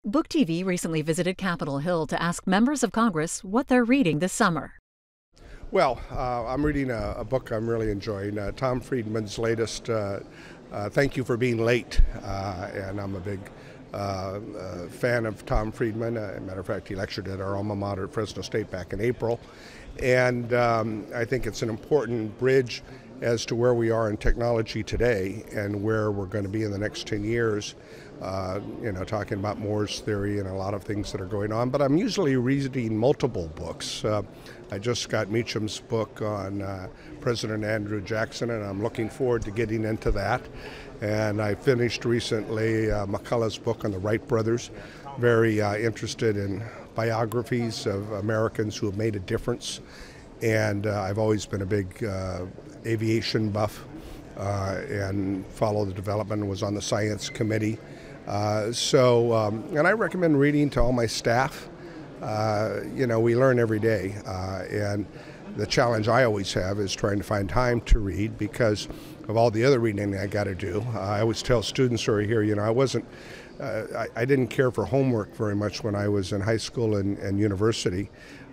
Book TV recently visited Capitol Hill to ask members of Congress what they're reading this summer. Well, I'm reading a book I'm really enjoying, Tom Friedman's latest, Thank You for Being Late, and I'm a big fan of Tom Friedman. As a matter of fact, he lectured at our alma mater at Fresno State back in April, and I think it's an important bridge as to where we are in technology today and where we're going to be in the next 10 years, talking about Moore's theory and a lot of things that are going on. But I'm usually reading multiple books. I just got Meacham's book on President Andrew Jackson, and I'm looking forward to getting into that. And I finished recently McCullough's book on the Wright brothers. Very interested in biographies of Americans who have made a difference. And I've always been a big aviation buff and followed the development and was on the science committee. And I recommend reading to all my staff. We learn every day. And the challenge I always have is trying to find time to read because of all the other reading I got to do. I always tell students who are here, I didn't care for homework very much when I was in high school and university.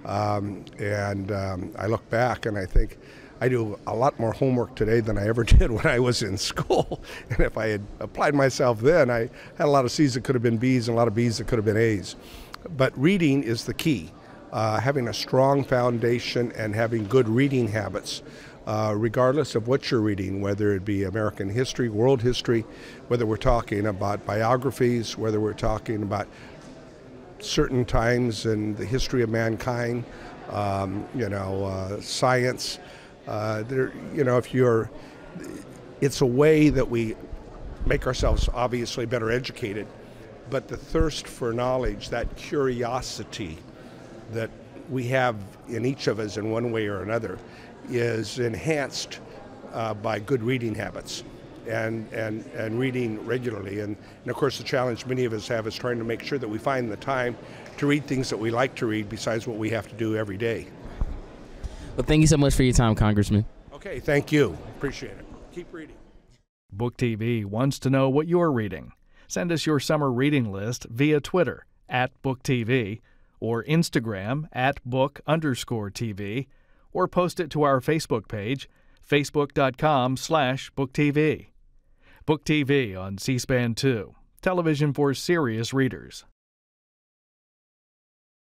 I look back and I think I do a lot more homework today than I ever did when I was in school. And if I had applied myself then, I had a lot of C's that could have been B's and a lot of B's that could have been A's. But reading is the key. Having a strong foundation and having good reading habits, regardless of what you're reading, whether it be American history, world history, whether we're talking about biographies, whether we're talking about certain times in the history of mankind, science. It's a way that we make ourselves obviously better educated, but the thirst for knowledge, that curiosity that we have in each of us in one way or another, is enhanced by good reading habits and reading regularly. And of course, the challenge many of us have is trying to make sure that we find the time to read things that we like to read besides what we have to do every day. Well, thank you so much for your time, Congressman. Okay, thank you. Appreciate it. Keep reading. Book TV wants to know what you're reading. Send us your summer reading list via Twitter @BookTV or Instagram @book_TV, or post it to our Facebook page, facebook.com/BookTV. Book TV on C-SPAN 2, television for serious readers.